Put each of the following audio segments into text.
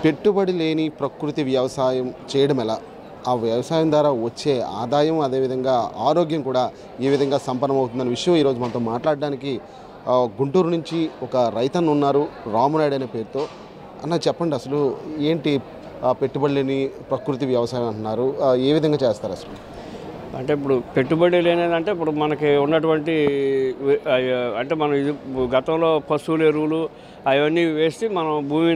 పెట్టుబడి లేని ప్రకృతి వ్యవసాయం చేయడం ఎలా, ఆ వ్యవసాయం ద్వారా వచ్చే ఆదాయం అదేవిధంగా ఆరోగ్యం కూడా ఏ విధంగా సంపన్నమవుతుందనే విషయం ఈరోజు మనతో మాట్లాడడానికి గుంటూరు నుంచి ఒక రైతన్న ఉన్నారు, రామునాయుడు అనే పేరుతో. అన్న చెప్పండి, అసలు ఏంటి పెట్టుబడి లేని ప్రకృతి వ్యవసాయం అంటున్నారు, ఏ విధంగా చేస్తారు అసలు? అంటే ఇప్పుడు పెట్టుబడి లేనిదంటే ఇప్పుడు మనకి ఉన్నటువంటి అంటే మనం ఇది గతంలో పశువుల ఎరువులు అవన్నీ వేసి మనం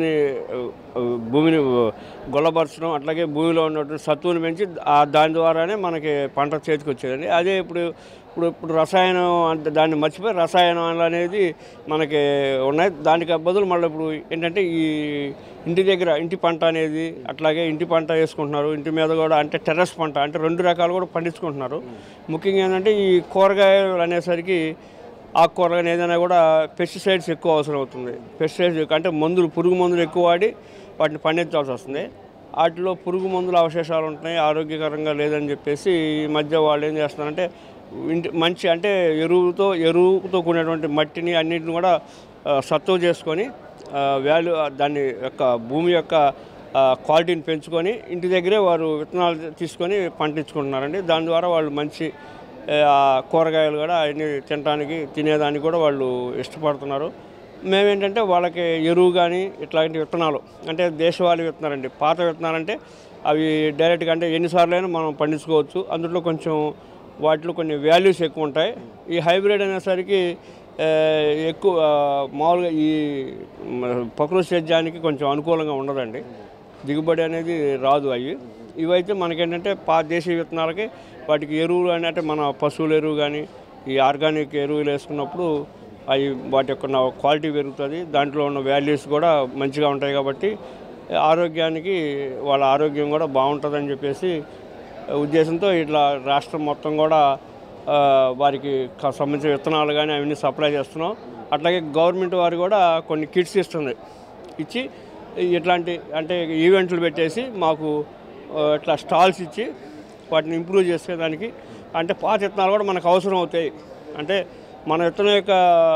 భూమిని గొల్లపరచడం, అట్లాగే భూమిలో ఉన్నటువంటి సత్తువుని పెంచి దాని ద్వారానే మనకి పంట చేతికి వచ్చేదండి. అదే ఇప్పుడు రసాయనం అంటే దాన్ని మర్చిపోయి రసాయనాలు అనేది మనకి ఉన్నాయి. దానికి బదులు మళ్ళీ ఇప్పుడు ఏంటంటే ఈ ఇంటి దగ్గర ఇంటి పంట అనేది, అట్లాగే ఇంటి పంట వేసుకుంటున్నారు. ఇంటి మీద కూడా అంటే టెర్రస్ పంట అంటే 2 రకాలు కూడా పండించుకుంటున్నారు. ముఖ్యంగా ఏంటంటే ఈ కూరగాయలు అనేసరికి ఆకుకూరలు ఏదైనా కూడా పెస్టిసైడ్స్ ఎక్కువ అవసరం అవుతుంది. పెస్టిసైడ్స్ అంటే పురుగు మందులు ఎక్కువ వాడి వాటిని పండించాల్సి వస్తుంది. వాటిలో పురుగు మందుల అవశేషాలు ఉంటున్నాయి, ఆరోగ్యకరంగా లేదని చెప్పేసి ఈ మధ్య వాళ్ళు ఏం చేస్తున్నారంటే మంచి అంటే ఎరువుతో కూడినటువంటి మట్టిని అన్నింటిని కూడా సత్తువ చేసుకొని దాని యొక్క భూమి యొక్క క్వాలిటీని పెంచుకొని ఇంటి దగ్గరే వారు విత్తనాలు తీసుకొని పండించుకుంటున్నారండి. దాని ద్వారా వాళ్ళు మంచి కూరగాయలు కూడా అన్ని తినేదానికి కూడా వాళ్ళు ఇష్టపడుతున్నారు. మేమేంటంటే వాళ్ళకి ఎరువు కానీ ఇట్లాంటి విత్తనాలు అంటే దేశవాళీ విత్తనాలండి. పాత విత్తనాలంటే అవి డైరెక్ట్గా అంటే ఎన్నిసార్లు అయినా మనం పండించుకోవచ్చు. అందులో కొంచెం వాటిలో కొన్ని వాల్యూస్ ఎక్కువ ఉంటాయి. ఈ హైబ్రిడ్ అనేసరికి ఎక్కువ మామూలుగా ఈ ప్రకృతి సేద్యానికి కొంచెం అనుకూలంగా ఉండదండి, దిగుబడి అనేది రాదు. ఇవైతే మనకేంటంటే దేశీయ విత్తనాలకి వాటికి ఎరువులు అంటే మన పశువుల ఎరువు కానీ ఈ ఆర్గానిక్ ఎరువులు వేసుకున్నప్పుడు వాటి యొక్క క్వాలిటీ పెరుగుతుంది, దాంట్లో ఉన్న వాల్యూస్ కూడా మంచిగా ఉంటాయి. కాబట్టి ఆరోగ్యానికి వాళ్ళ ఆరోగ్యం కూడా బాగుంటుందని చెప్పేసి ఉద్దేశంతో ఇట్లా రాష్ట్రం మొత్తం కూడా వారికి సంబంధించిన విత్తనాలు కానీ అవన్నీ సప్లై చేస్తున్నాం. అట్లాగే గవర్నమెంట్ వారు కూడా కొన్ని కిట్స్ ఇచ్చి ఇట్లాంటి అంటే ఈవెంట్లు పెట్టేసి మాకు ఇట్లా స్టాల్స్ ఇచ్చి వాటిని ఇంప్రూవ్ చేసేదానికి అంటే పాత విత్తనాలు కూడా మనకు అవసరం అవుతాయి. అంటే మన విత్తనం యొక్క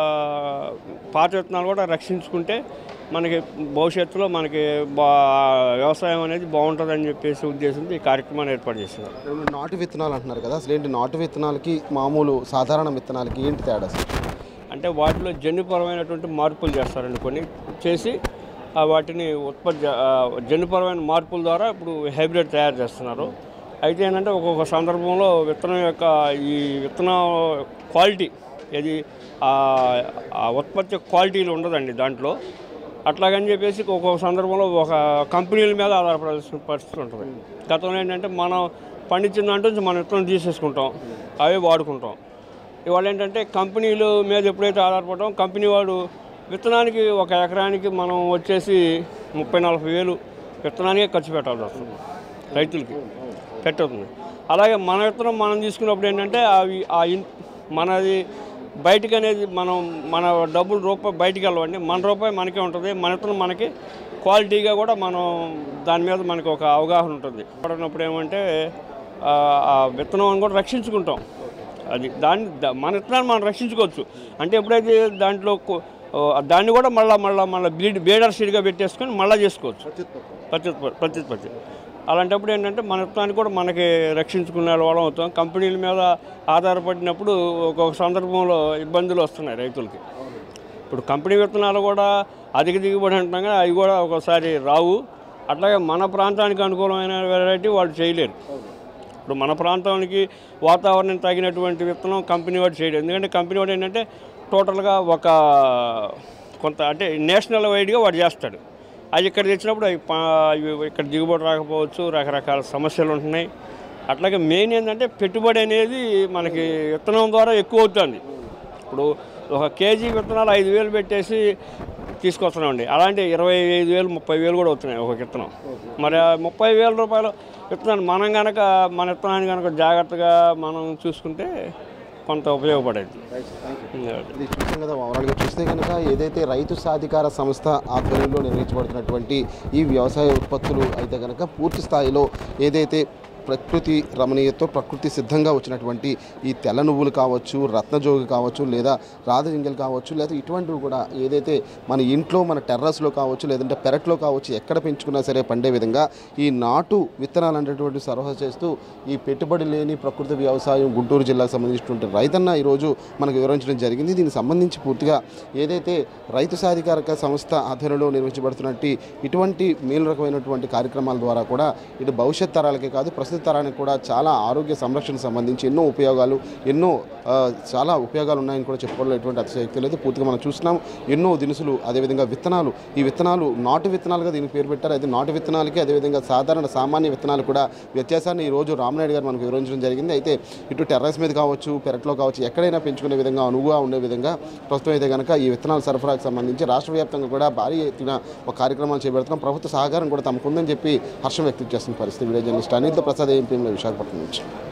పాత విత్తనాలు కూడా రక్షించుకుంటే మనకి భవిష్యత్తులో మనకి వ్యవసాయం అనేది బాగుంటుందని చెప్పేసి ఉద్దేశంతో ఈ కార్యక్రమాన్ని ఏర్పాటు చేస్తున్నారు. నాటు విత్తనాలు అంటున్నారు కదా, అసలు ఏంటి నాటు విత్తనాలకి మామూలు సాధారణ విత్తనాలకి ఏంటి తేడా? అంటే వాటిలో జన్యుపరమైనటువంటి మార్పులు చేస్తారండి, కొన్ని చేసి వాటిని జన్యుపరమైన మార్పుల ద్వారా ఇప్పుడు హైబ్రిడ్ తయారు చేస్తున్నారు. అయితే ఏంటంటే ఒక్కొక్క సందర్భంలో విత్తనం యొక్క ఈ విత్తనం క్వాలిటీ ఇది ఉత్పత్తి క్వాలిటీలు ఉండదండి దాంట్లో. అట్లాగని చెప్పేసి ఒక్కొక్క సందర్భంలో ఒక కంపెనీల మీద ఆధారపడాల్సిన పరిస్థితి ఉంటుంది. గతంలో ఏంటంటే మనం పండించిన దాంట్లో మనం విత్తనం తీసేసుకుంటాం, అవే వాడుకుంటాం. ఇవాళ ఏంటంటే కంపెనీల మీద ఎప్పుడైతే ఆధారపడటం, కంపెనీ వాడు విత్తనానికి ఒక ఎకరానికి మనం వచ్చేసి 30-40 వేలు విత్తనానికే ఖర్చు పెట్టాల్సి వస్తుంది, రైతులకి పెట్టవుతుంది. అలాగే మన విత్తనం మనం తీసుకున్నప్పుడు ఏంటంటే మనది బయటికి అనేది మన రూపాయి బయటికి వెళ్ళవండి, మన రూపాయి మనకే ఉంటుంది. మన విత్తనం మనకి క్వాలిటీగా కూడా మనం దాని మీద మనకు ఒక అవగాహన ఉంటుంది. పడినప్పుడు ఏమంటే ఆ విత్తనం కూడా రక్షించుకుంటాం. మన విత్తనాన్ని మనం రక్షించుకోవచ్చు. అంటే ఎప్పుడైతే దాంట్లో దాన్ని కూడా మళ్ళీ బీడర్ సీడ్గా పెట్టేసుకొని మళ్ళీ చేసుకోవచ్చు ప్రత్యుత్పత్తి. అలాంటప్పుడు ఏంటంటే మన విత్తనాన్ని కూడా మనకి రక్షించుకునే వాళ్ళం అవుతాం. కంపెనీల మీద ఆధారపడినప్పుడు ఒక్కొక్క సందర్భంలో ఇబ్బందులు వస్తున్నాయి రైతులకి. ఇప్పుడు కంపెనీ విత్తనాలు కూడా అధిక దిగుబడి అంటున్నాం కానీ అవి కూడా ఒకసారి రావు. అట్లాగే మన ప్రాంతానికి అనుకూలమైన వెరైటీ వాళ్ళు చేయలేరు. ఇప్పుడు మన ప్రాంతానికి వాతావరణం తగినటువంటి విత్తనం కంపెనీ వాడు చేయలేదు. ఎందుకంటే కంపెనీ వాడు ఏంటంటే టోటల్గా కొంత అంటే నేషనల్ వైడ్గా వాడు చేస్తాడు. అది ఇక్కడ తెచ్చినప్పుడు ఇక్కడ దిగుబడి రాకపోవచ్చు, రకరకాల సమస్యలు ఉంటున్నాయి. అట్లాగే మెయిన్ ఏంటంటే పెట్టుబడి అనేది మనకి విత్తనం ద్వారా ఎక్కువ అవుతుంది. ఇప్పుడు ఒక కేజీ విత్తనాలు 5,000 పెట్టేసి తీసుకొస్తున్నామండి. అలాంటి 25,000, 30,000 కూడా అవుతున్నాయి ఒక విత్తనం. మరి 30,000 రూపాయలు విత్తనాన్ని మన విత్తనాన్ని కనుక జాగ్రత్తగా మనం చూసుకుంటే కొంత ఉపయోగపడేది. చూసాం కదా, ఓవరాల్గా చూస్తే కనుక ఏదైతే రైతు సాధికార సంస్థ ఆధ్వర్యంలో నిర్వహించబడుతున్నటువంటి ఈ వ్యవసాయ ఉత్పత్తులు అయితే కనుక పూర్తి స్థాయిలో ఏదైతే ప్రకృతి రమణీయతో ప్రకృతి సిద్ధంగా వచ్చినటువంటి ఈ తెల్ల నువ్వులు కావచ్చు, రత్నజోగి కావచ్చు, లేదా రాధగింజలు కావచ్చు, లేదా ఇటువంటివి కూడా ఏదైతే మన ఇంట్లో మన టెర్రస్లో కావచ్చు, లేదంటే పెరట్లో కావచ్చు, ఎక్కడ పెంచుకున్నా సరే పండే విధంగా ఈ నాటు విత్తనాలు అనేటువంటి సరఫరా చేస్తూ ఈ పెట్టుబడి లేని ప్రకృతి వ్యవసాయం గుంటూరు జిల్లాకు సంబంధించినటువంటి రైతన్న ఈరోజు మనకు వివరించడం జరిగింది. దీనికి సంబంధించి పూర్తిగా ఏదైతే రైతు సాధికారక సంస్థ ఆధ్వర్యంలో నిర్వహించబడుతున్నట్టు ఇటువంటి మేలు రకమైనటువంటి కార్యక్రమాల ద్వారా కూడా ఇటు భవిష్యత్ తరాలకే కాదు ప్రస్తుత తరానికి కూడా చాలా ఆరోగ్య సంరక్షణకు సంబంధించి ఎన్నో ఉపయోగాలు చాలా ఉపయోగాలు ఉన్నాయని కూడా చెప్పుకోవడంలో ఎటువంటి అతిశయోక్తి లేదు. పూర్తిగా మనం చూస్తున్నాం ఎన్నో దినుసులు, అదేవిధంగా విత్తనాలు, ఈ విత్తనాలు నాటు విత్తనాలుగా దీనికి పేరు పెట్టారు. అయితే నాటు విత్తనాలకి అదేవిధంగా సామాన్య విత్తనాలు కూడా వ్యత్యాసాన్ని ఈరోజు రామనాయుడు గారు మనకు వివరించడం జరిగింది. అయితే ఇటు టెర్రస్ మీద కావచ్చు, పెరట్లో కావచ్చు, ఎక్కడైనా పెంచుకునే విధంగా అనువుగా ఉండే విధంగా ప్రస్తుతం అయితే కనుక ఈ విత్తనాల సరఫరాకు సంబంధించి రాష్ట్ర వ్యాప్తంగా కూడా భారీ ఎత్తున ఒక కార్యక్రమాలు చేపడుతున్నాం. ప్రభుత్వ సహకారం కూడా తమకుందని చెప్పి హర్షం వ్యక్తం చేస్తున్న పరిస్థితి. Video journalist Anil Prasad AMPM Visakhapatnam నుంచి.